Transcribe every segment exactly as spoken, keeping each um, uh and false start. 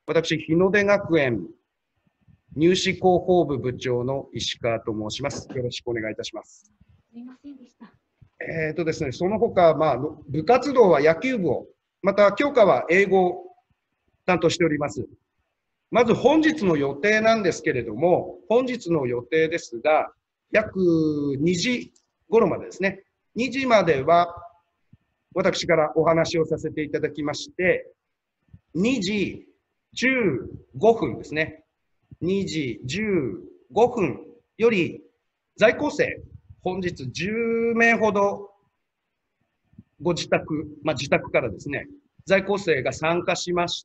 私、日の出学園入試広報部部長の石川と申します。よろしくお願いいたします。 すみませんでした。 えーとですね、その他、まあ、部活動は野球部を、また教科は英語を担当しております。まず本日の予定なんですけれども、本日の予定ですが、約にじ頃までですね、にじまでは私からお話をさせていただきまして、にじじゅうごふんですね、にじじゅうごふんより在校生、本日じゅうめいほどご自宅、まあ、自宅からですね、在校生が参加しまして、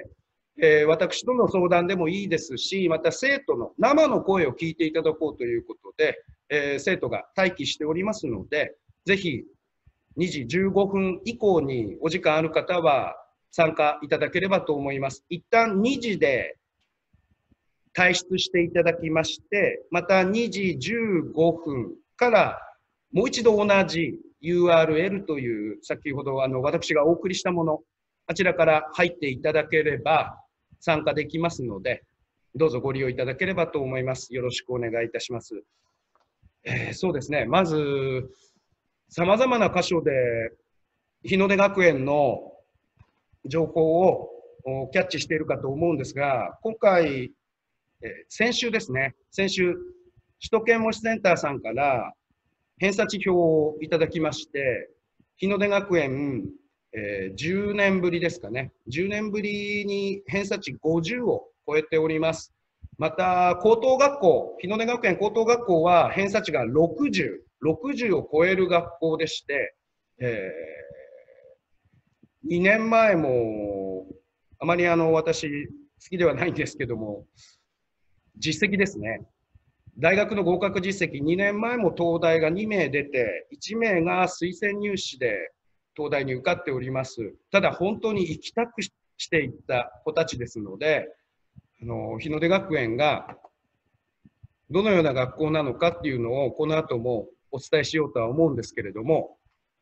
えー、私との相談でもいいですし、また生徒の生の声を聞いていただこうということで、えー、生徒が待機しておりますので、ぜひにじじゅうごふん以降にお時間ある方は参加いただければと思います。一旦にじで退出していただきまして、またにじじゅうごふんからもう一度同じ ユーアールエル という先ほどあの私がお送りしたもの、あちらから入っていただければ参加できますので、どうぞご利用いただければと思います。よろしくお願いいたします。えー、そうですね、まず、さまざまな箇所で日の出学園の情報をキャッチしているかと思うんですが、今回、えー、先週ですね、先週、首都圏模試センターさんから偏差値表をいただきまして、日の出学園、えー、じゅうねんぶりですかね、じゅうねんぶりに偏差値ごじゅうを超えております。また、高等学校、日の出学園高等学校は偏差値がろくじゅう、ろくじゅうを超える学校でして、えー、にねんまえも、あまりあの私、好きではないんですけども、実績ですね。大学の合格実績、にねんまえも東大がにめい出て、いちめいが推薦入試で東大に受かっております。ただ本当に行きたくしていった子たちですので、あの日の出学園がどのような学校なのかっていうのをこの後もお伝えしようとは思うんですけれども、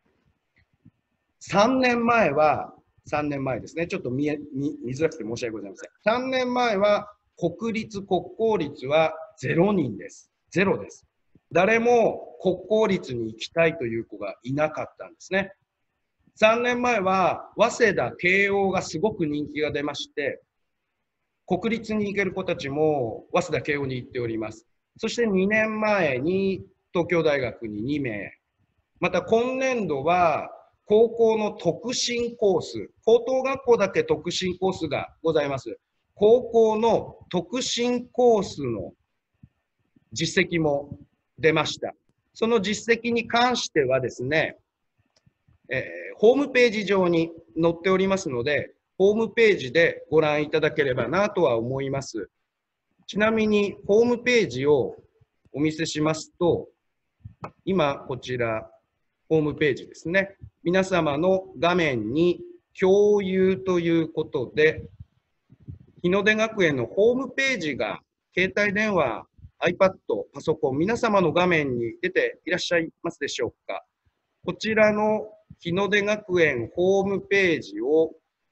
さんねんまえは、さんねんまえですね、ちょっと見え見見づらくて申し訳ございません。さんねんまえは国立国公立はゼロにんです。ゼロです。誰も国公立に行きたいという子がいなかったんですね。さんねんまえは早稲田、慶応がすごく人気が出まして、国立に行ける子たちも早稲田、慶応に行っております。そしてにねんまえに東京大学ににめい、また今年度は高校の特進コース、高等学校だけ特進コースがございます。高校の特進コースの実績も出ました。その実績に関してはですね、えー、ホームページ上に載っておりますので、ホームページでご覧いただければなとは思います。ちなみに、ホームページをお見せしますと、今、こちら、ホームページですね。皆様の画面に共有ということで、日の出学園のホームページが、携帯電話、iPad、パソコン、皆様の画面に出ていらっしゃいますでしょうか。こちらの日の出学園ホームページを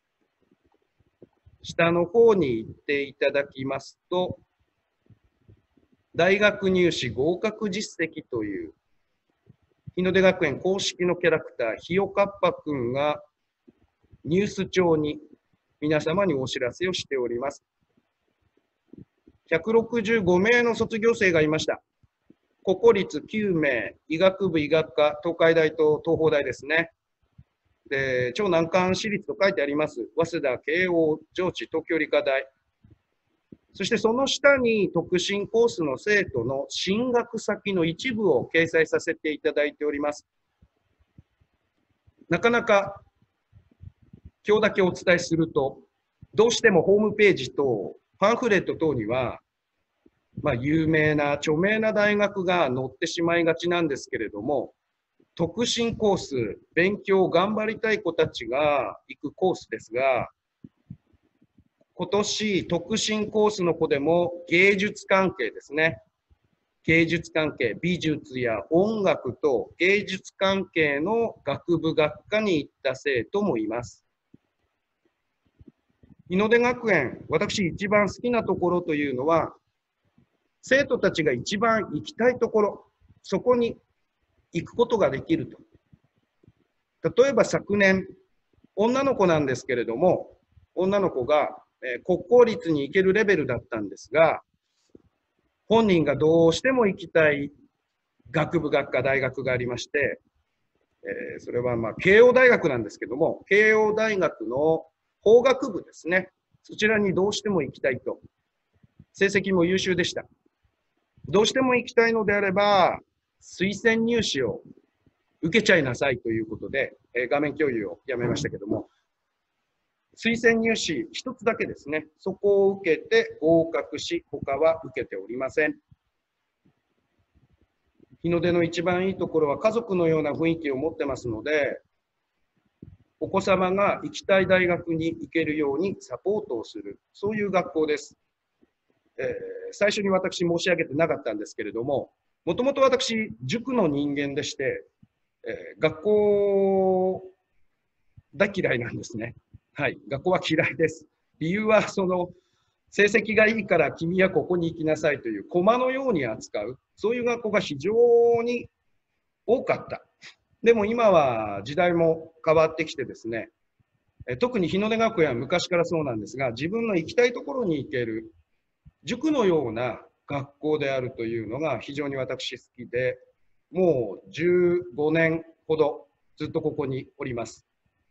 下の方に行っていただきますと、大学入試合格実績という日の出学園公式のキャラクター、ひよかっぱくんがニュース帳に皆様にお知らせをしております。ひゃくろくじゅうごめいの卒業生がいました。国公立きゅうめい、医学部医学科、東海大と東邦大ですね。で、超難関私立と書いてあります。早稲田、慶応、上智、東京理科大。そしてその下に特進コースの生徒の進学先の一部を掲載させていただいております。なかなか今日だけお伝えすると、どうしてもホームページとパンフレット等には、まあ、有名な著名な大学が載ってしまいがちなんですけれども、特進コース、勉強頑張りたい子たちが行くコースですが、今年特進コースの子でも芸術関係ですね。芸術関係、美術や音楽と芸術関係の学部学科に行った生徒もいます。 日の出学園、私一番好きなところというのは、生徒たちが一番行きたいところ、そこに行くことができると。例えば昨年、女の子なんですけれども、女の子が、えー、国公立に行けるレベルだったんですが、本人がどうしても行きたい学部学科大学がありまして、えー、それはまあ慶応大学なんですけども、慶応大学の法学部ですね、そちらにどうしても行きたいと。成績も優秀でした。どうしても行きたいのであれば、推薦入試を受けちゃいなさいということで、えー、画面共有をやめましたけども、推薦入試一つだけですね、そこを受けて合格し、他は受けておりません。日の出の一番いいところは家族のような雰囲気を持ってますので、お子様が行きたい大学に行けるようにサポートをする、そういう学校です。えー、最初に私申し上げてなかったんですけれども、もともと私、塾の人間でして、えー、学校大嫌いなんですね。はい、学校は嫌いです。理由は、その、成績がいいから君はここに行きなさいという駒のように扱う、そういう学校が非常に多かった。でも今は時代も変わってきてですね、特に日の出学園は昔からそうなんですが、自分の行きたいところに行ける塾のような学校であるというのが非常に私好きで、もうじゅうごねんほどずっとここにおります。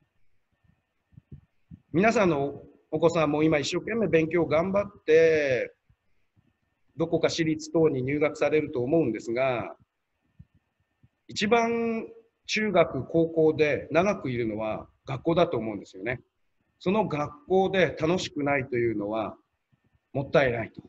皆さんのお子さんも今一生懸命勉強頑張って、どこか私立等に入学されると思うんですが、一番中学、高校で長くいるのは学校だと思うんですよね。その学校で楽しくないというのはもったいないと。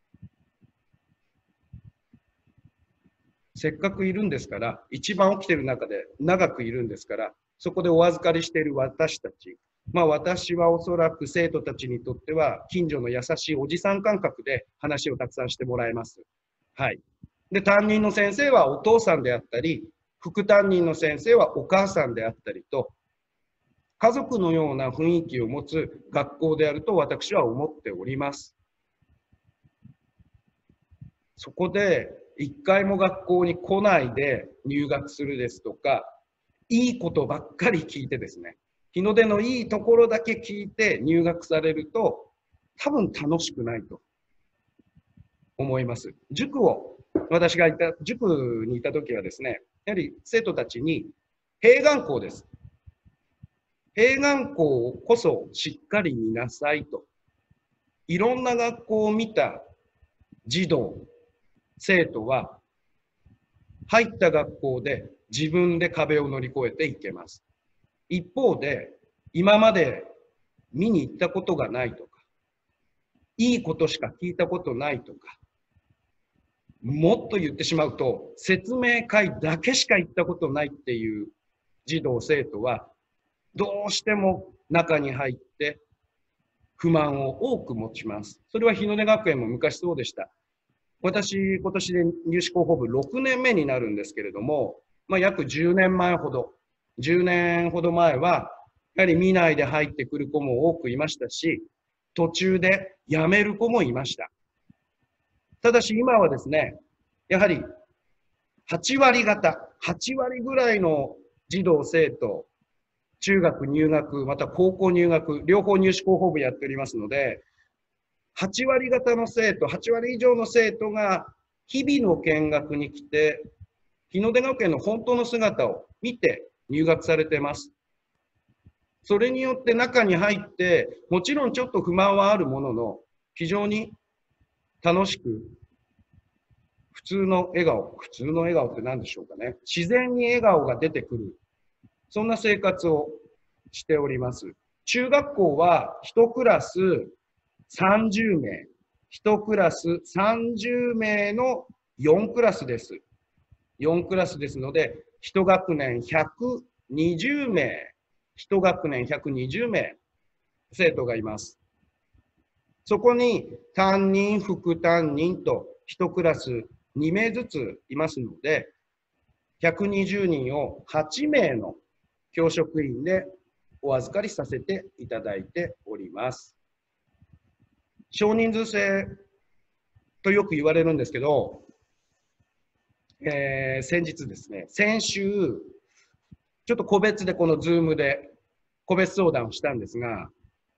せっかくいるんですから、一番起きてる中で長くいるんですから、そこでお預かりしている私たち、まあ私はおそらく生徒たちにとっては近所の優しいおじさん感覚で話をたくさんしてもらえます。はい。で、担任の先生はお父さんであったり、副担任の先生はお母さんであったりと、家族のような雰囲気を持つ学校であると私は思っております。そこで一回も学校に来ないで入学するですとか、いいことばっかり聞いてですね、日の出のいいところだけ聞いて入学されると、多分楽しくないと思います。塾を、私がいた、塾にいた時はですね、やはり生徒たちに、併願校です。併願校こそしっかり見なさいと。いろんな学校を見た児童、生徒は、入った学校で自分で壁を乗り越えていけます。一方で、今まで見に行ったことがないとか、いいことしか聞いたことないとか、もっと言ってしまうと、説明会だけしか行ったことないっていう児童生徒は、どうしても中に入って不満を多く持ちます。それは日の出学園も昔そうでした。私、今年で入試広報部ろくねんめになるんですけれども、まあ、約じゅうねんまえほど、じゅうねんほど前は、やはり見ないで入ってくる子も多くいましたし、途中で辞める子もいました。ただし今はですね、やはりはちわり方、はちわりぐらいの児童生徒、中学入学、また高校入学、両方入試広報部やっておりますので、はちわり方の生徒、はちわり以上の生徒が日々の見学に来て、日の出学園の本当の姿を見て入学されています。それによって中に入って、もちろんちょっと不満はあるものの、非常に楽しく、普通の笑顔、普通の笑顔って何でしょうかね。自然に笑顔が出てくる。そんな生活をしております。中学校は一クラスさんじゅうめい。一クラスさんじゅうめいのよんクラスです。よんクラスですので、一学年ひゃくにじゅうめい。一学年ひゃくにじゅうめい生徒がいます。そこに担任、副担任と一クラスにめいずついますので、ひゃくにじゅうにんをはちめいの教職員でお預かりさせていただいております。 少人数制とよく言われるんですけど、えー、先日ですね、先週、ちょっと個別でこのズームで個別相談をしたんですが、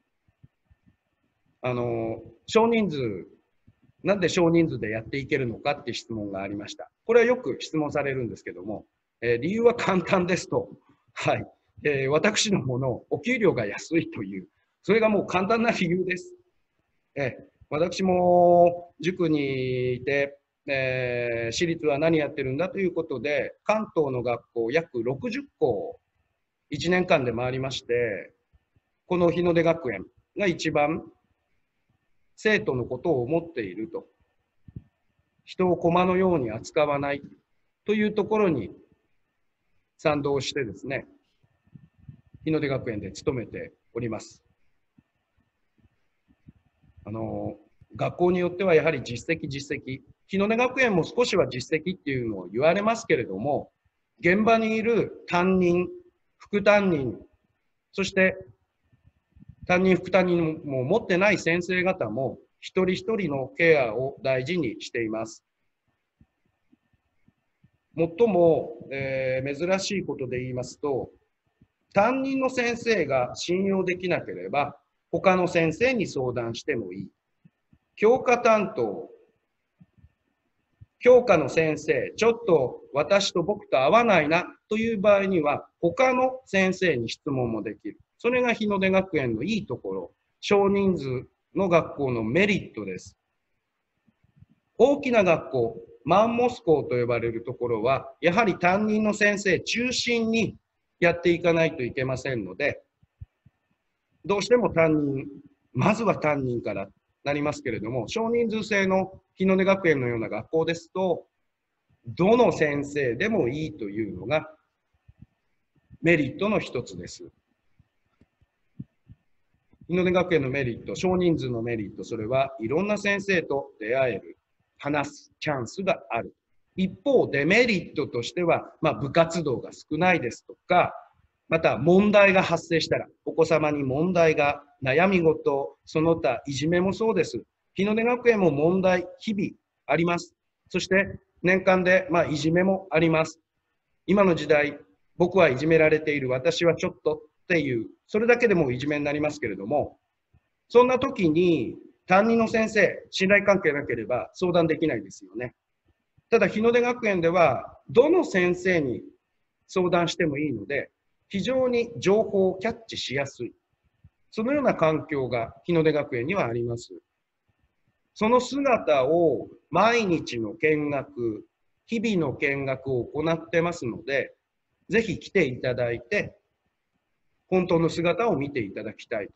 あの、少人数、なんで少人数でやっていけるのかっていう質問がありました。これはよく質問されるんですけども、えー、理由は簡単ですと、はい、えー、私どものお給料が安いという、それがもう簡単な理由です。えー、私も塾にいて、えー、私立は何やってるんだということで、関東の学校約ろくじゅっこをいちねんかんで回りまして、この日の出学園が一番生徒のことを思っていると、人を駒のように扱わないというところに賛同してですね、日の出学園で勤めております。あの、学校によってはやはり実績実績、日の出学園も少しは実績っていうのを言われますけれども、現場にいる担任、副担任、そして担任、副担任も持ってない先生方も一人一人のケアを大事にしています。最も、えー、珍しいことで言いますと、担任の先生が信用できなければ、他の先生に相談してもいい。教科担当、教科の先生、ちょっと私と僕と合わないなという場合には、他の先生に質問もできる。それが日の出学園のいいところ、少人数の学校のメリットです。大きな学校、マンモス校と呼ばれるところは、やはり担任の先生中心にやっていかないといけませんので、どうしても担任、まずは担任からなりますけれども、少人数制の日の出学園のような学校ですと、どの先生でもいいというのがメリットの一つです。日の出学園のメリット、少人数のメリット、それはいろんな先生と出会える、話すチャンスがある。一方、デメリットとしては、まあ、部活動が少ないですとか、また問題が発生したら、お子様に問題が、悩み事、その他いじめもそうです。日の出学園も問題、日々あります。そして年間で、まあ、いじめもあります。今の時代、僕はいじめられている、私はちょっとっていう、それだけでもいじめになりますけれども、そんな時に担任の先生、信頼関係なければ相談できないですよね。ただ、日の出学園では、どの先生に相談してもいいので、非常に情報をキャッチしやすい。そのような環境が日の出学園にはあります。その姿を毎日の見学、日々の見学を行ってますので、ぜひ来ていただいて、本当の姿を見ていただきたい。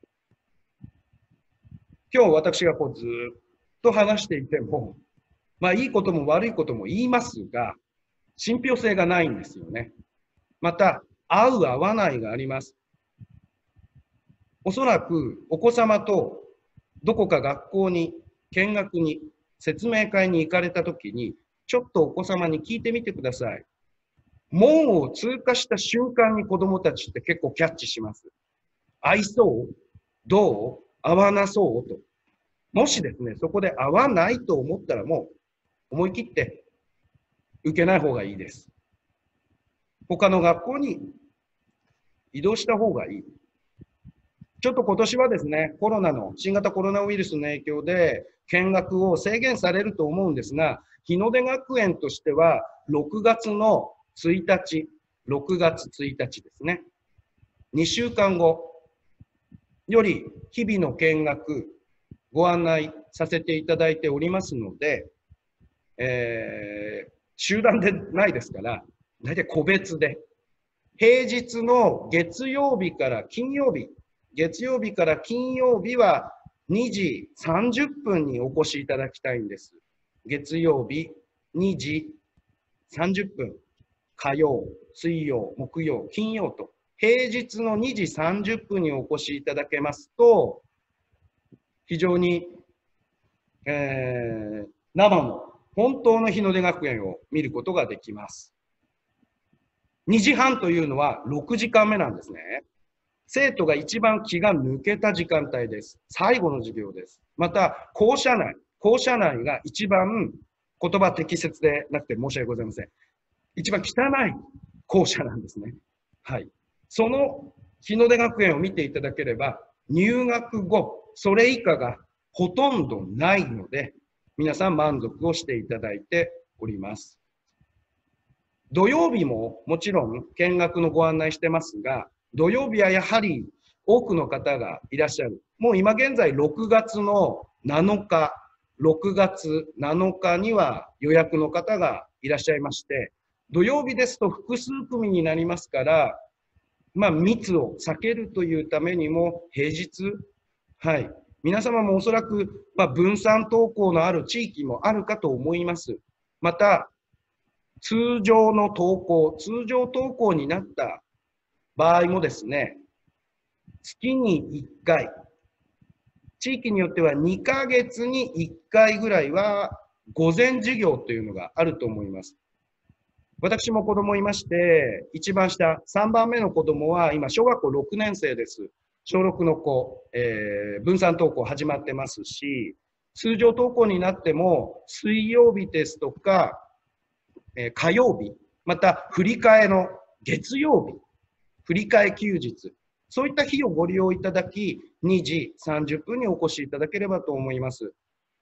今日私がこうずっと話していても、まあいいことも悪いことも言いますが、信憑性がないんですよね。また、合う合わないがあります。おそらくお子様とどこか学校に見学に説明会に行かれたときに、ちょっとお子様に聞いてみてください。門を通過した瞬間に子供たちって結構キャッチします。合いそう？どう？合わなそうと。もしですね、そこで合わないと思ったらもう思い切って受けない方がいいです。他の学校に移動した方がいい。ちょっと今年はですね、コロナの、新型コロナウイルスの影響で見学を制限されると思うんですが、日の出学園としてはろくがつのついたち、ろくがつついたちですね。にしゅうかんごより日々の見学ご案内させていただいておりますので、えー、集団でないですから、大体個別で、平日の月曜日から金曜日、月曜日から金曜日はにじさんじゅっぷんにお越しいただきたいんです。月曜日にじさんじゅっぷん、火曜、水曜、木曜、金曜と、平日のにじさんじゅっぷんにお越しいただけますと、非常に、えー、生の本当の日の出学園を見ることができます。にじはんというのはろくじかんめなんですね。 生徒が一番気が抜けた時間帯です。最後の授業です。また、校舎内、校舎内が一番言葉適切でなくて申し訳ございません。一番汚い校舎なんですね。はい。その日の出学園を見ていただければ、入学後、それ以下がほとんどないので、皆さん満足をしていただいております。土曜日ももちろん見学のご案内してますが、土曜日はやはり多くの方がいらっしゃる。もう今現在ろくがつのなのか、ろくがつなのかには予約の方がいらっしゃいまして、土曜日ですと複数組になりますから、まあ密を避けるというためにも平日、はい。皆様もおそらく、まあ、分散登校のある地域もあるかと思います。また、通常の登校、通常登校になった場合もですね、月にいっかい、地域によってはにかげつにいっかいぐらいは午前授業というのがあると思います。私も子供いまして、一番下、さんばんめの子供は今小学校ろくねん生です。小ろくの子、えー、分散登校始まってますし、通常登校になっても水曜日ですとか、えー、火曜日、また振り替えの月曜日、振り替え休日、そういった日をご利用いただき、にじさんじゅっぷんにお越しいただければと思います。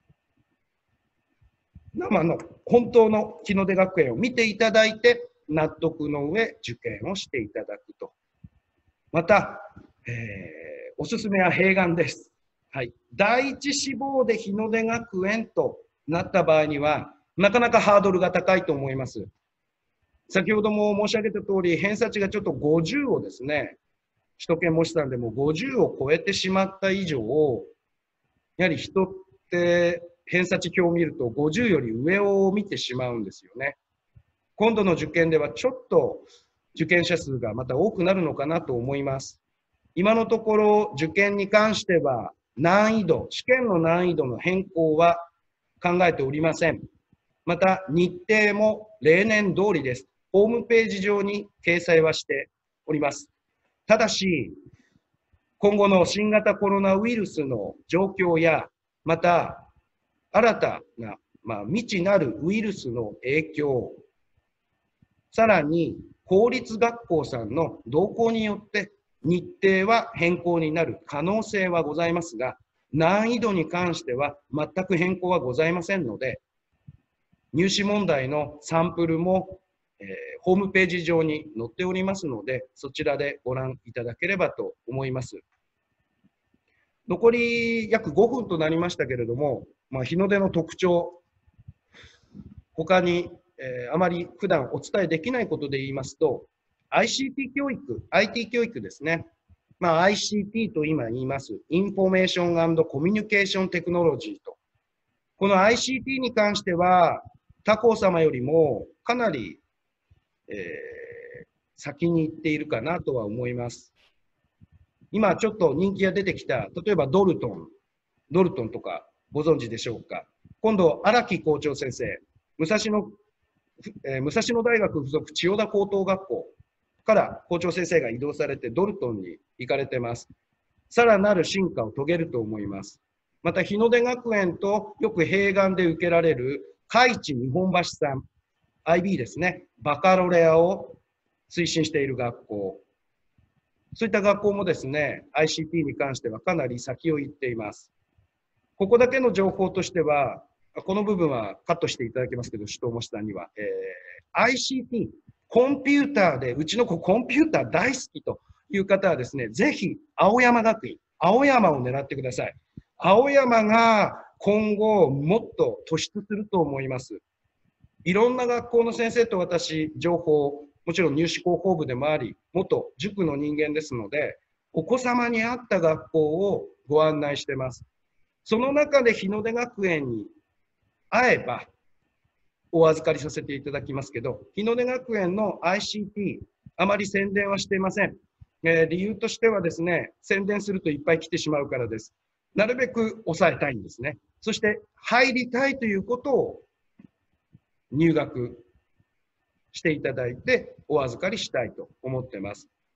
生の本当の日の出学園を見ていただいて、納得の上受験をしていただくと。また、えー、おすすめは併願です。はい。第一志望で日の出学園となった場合には、なかなかハードルが高いと思います。先ほども申し上げた通り、偏差値がちょっとごじゅうをですね、首都圏模試さんでもごじゅうを超えてしまった以上、やはり人って偏差値表を見るとごじゅうより上を見てしまうんですよね。今度の受験ではちょっと受験者数がまた多くなるのかなと思います。今のところ受験に関しては難易度、試験の難易度の変更は考えておりません。また日程も例年通りです。ホームページ上に掲載はしております。ただし、今後の新型コロナウイルスの状況や、また新たな、まあ、未知なるウイルスの影響、さらに公立学校さんの動向によって日程は変更になる可能性はございますが、難易度に関しては全く変更はございませんので、入試問題のサンプルも、えー、ホームページ上に載っておりますので、そちらでご覧いただければと思います。残り約ごふんとなりましたけれども、まあ、日の出の特徴、他に、えー、あまり普段お伝えできないことで言いますと、アイシーティー 教育、アイティー 教育ですね。まあ、アイシーティー と今言います。インフォメーション&コミュニケーションテクノロジーと。この アイシーティー に関しては、他校様よりもかなり、えー、先に行っているかなとは思います。今ちょっと人気が出てきた、例えばドルトン、ドルトンとかご存知でしょうか。今度、荒木校長先生、武蔵野、えー、武蔵野大学附属千代田高等学校から校長先生が移動されてドルトンに行かれてます。さらなる進化を遂げると思います。また、日の出学園とよく併願で受けられる開智日本橋さん、アイビー ですね、バカロレアを推進している学校。そういった学校もですね、アイシーティー に関してはかなり先を行っています。ここだけの情報としては、この部分はカットしていただきますけど、首藤模試さんには、えー、アイシーティー、コンピューターで、うちの子コンピューター大好きという方はですね、ぜひ青山学院、青山を狙ってください。青山が今後もっと突出すると思います。いろんな学校の先生と私、情報、もちろん入試広報部でもあり、元塾の人間ですので、お子様に合った学校をご案内してます。その中で日の出学園に会えば、お預かりさせていただきますけど、日の出学園の アイシーティー、あまり宣伝はしていません。えー、理由としてはですね、宣伝するといっぱい来てしまうからです。なるべく抑えたいんですね。そして入りたいということを入学していただいてお預かりしたいと思っています。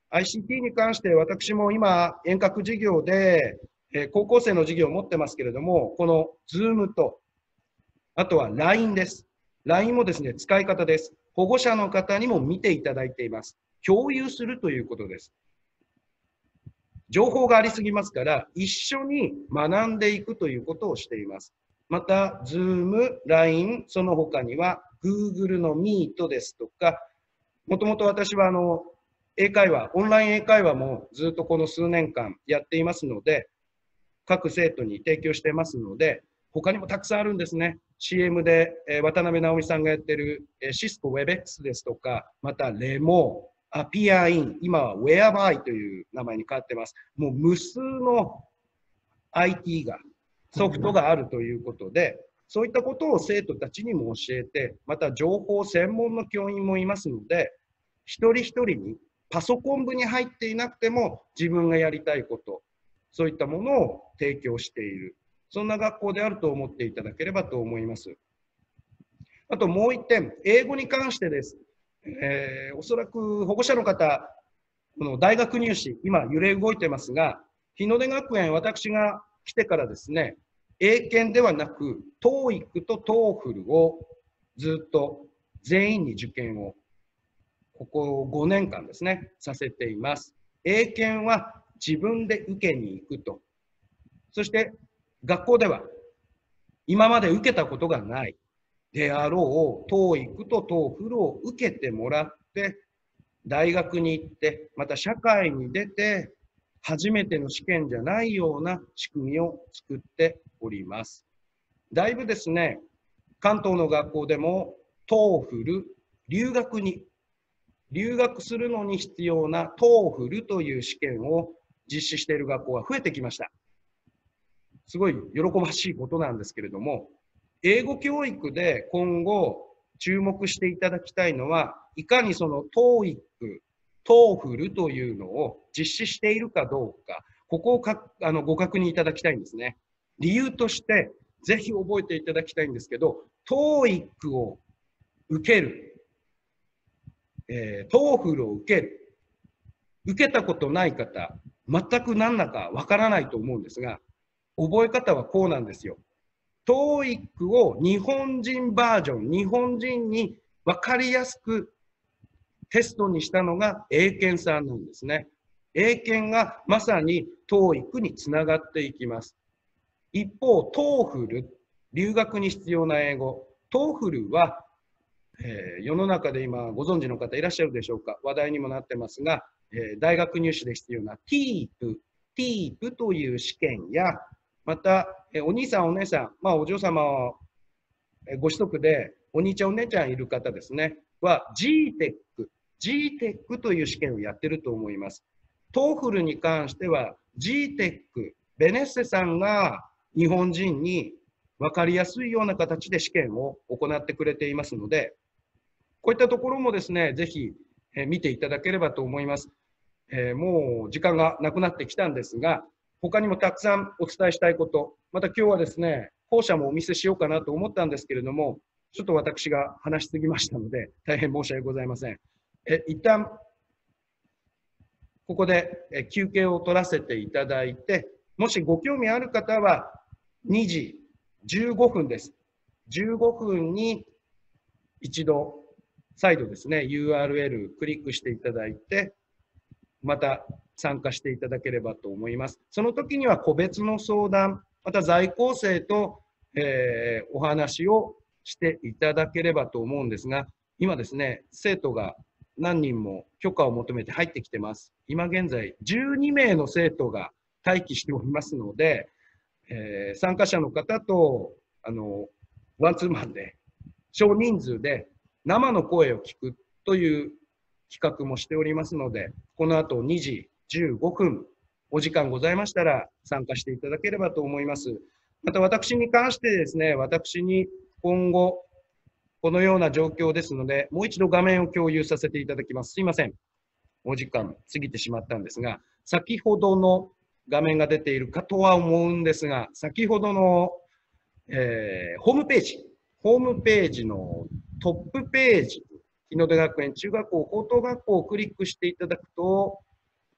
アイシーティー に関して私も今、遠隔授業で、えー高校生の授業を持ってますけれども、この Zoom と、あとは ライン です。ライン もですね、使い方です。保護者の方にも見ていただいています。共有するということです。情報がありすぎますから、一緒に学んでいくということをしています。また、Zoom、ライン、その他には Google の Meet ですとか、もともと私はあの、英会話、オンライン英会話もずっとこの数年間やっていますので、各生徒に提供してますので、他にもたくさんあるんですね。シーエム で、えー渡辺直美さんがやってる、えー、シスコ WebEx ですとか、またレモ、アピアイン、今は Whereby という名前に変わってます。もう無数の アイティー が、ソフトがあるということで、そういったことを生徒たちにも教えて、また情報専門の教員もいますので、一人一人にパソコン部に入っていなくても自分がやりたいこと、そういったものを提供している。そんな学校であると思っていただければと思います。あともう一点、英語に関してです。えー、おそらく保護者の方、この大学入試、今揺れ動いてますが、日の出学園、私が来てからですね、英検ではなく、トーイック と トーフル をずっと全員に受験を、ここごねんかんですね、させています。英検は自分で受けに行くと。そして学校では今まで受けたことがないであろう トーイック と トーフル を受けてもらって、大学に行って、また社会に出て、初めての試験じゃないような仕組みを作っております。だいぶですね、関東の学校でも トーフル、留学に、留学するのに必要な トーフル という試験を実施している学校が増えてきました。すごい喜ばしいことなんですけれども、英語教育で今後注目していただきたいのは、いかにその トーイック、トーフル というのを実施しているかどうか、ここをかあのご確認いただきたいんですね。理由として、ぜひ覚えていただきたいんですけど、トーイック を受ける、えー、トーフル を受ける、受けたことない方、全く何だかわからないと思うんですが、覚え方はこうなんですよ。トーイック を日本人バージョン、日本人に分かりやすくテストにしたのが英検さんなんですね。英検がまさに トーイック につながっていきます。一方、トーフル、留学に必要な英語。トーフル は、えー、世の中で今ご存知の方いらっしゃるでしょうか。話題にもなってますが、えー、大学入試で必要な ティープ、ティープ という試験や、また、えお兄さん、お姉さん、まあ、お嬢様はご子息で、お兄ちゃん、お姉ちゃんいる方ですね、は ジーテック、ジーテック という試験をやってると思います。トーフル に関しては ジーテック、ベネッセさんが日本人に分かりやすいような形で試験を行ってくれていますので、こういったところもですね、ぜひ見ていただければと思います。えー、もう時間がなくなってきたんですが、他にもたくさんお伝えしたいこと、また今日はですね、校舎もお見せしようかなと思ったんですけれども、ちょっと私が話しすぎましたので、大変申し訳ございません。え一旦、ここで休憩を取らせていただいて、もしご興味ある方は、にじじゅうごふんです。じゅうごふんに一度、再度ですね、ユーアールエル クリックしていただいて、また参加していただければと思います。その時には個別の相談、また在校生と、えー、お話をしていただければと思うんですが、今ですね、生徒が何人も許可を求めて入ってきてます。今現在じゅうにめいの生徒が待機しておりますので、えー、参加者の方とあのワンツーマンで少人数で生の声を聞くという企画もしておりますので、この後にじじゅうごふん、お時間ございましたら参加していただければと思います。また私に関してですね、私に今後、このような状況ですので、もう一度画面を共有させていただきます。すいません。お時間過ぎてしまったんですが、先ほどの画面が出ているかとは思うんですが、先ほどの、えー、ホームページ、ホームページのトップページ、日の出学園中学校高等学校をクリックしていただくと、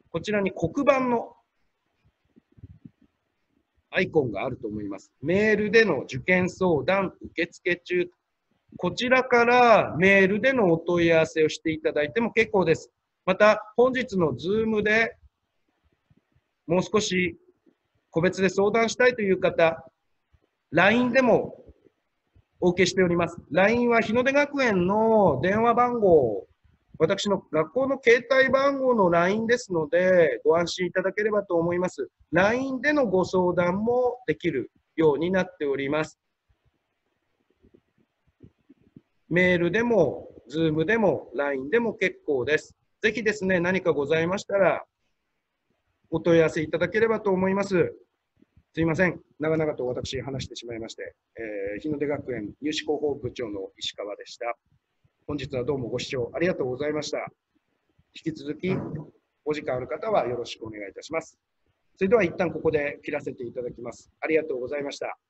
こちらに黒板のアイコンがあると思います。メールでの受験相談受付中。こちらからメールでのお問い合わせをしていただいても結構です。また、本日のズームでもう少し個別で相談したいという方、ライン でもお受けしております。ライン は日の出学園の電話番号、私の学校の携帯番号の ライン ですので、ご安心いただければと思います。ライン でのご相談もできるようになっております。メールでも、Zoom でも、ライン でも結構です。ぜひですね、何かございましたら、お問い合わせいただければと思います。すいません。長々と私話してしまいまして、えー、日の出学園入試広報部長の石川でした。本日はどうもご視聴ありがとうございました。引き続き、お時間ある方はよろしくお願いいたします。それでは一旦ここで切らせていただきます。ありがとうございました。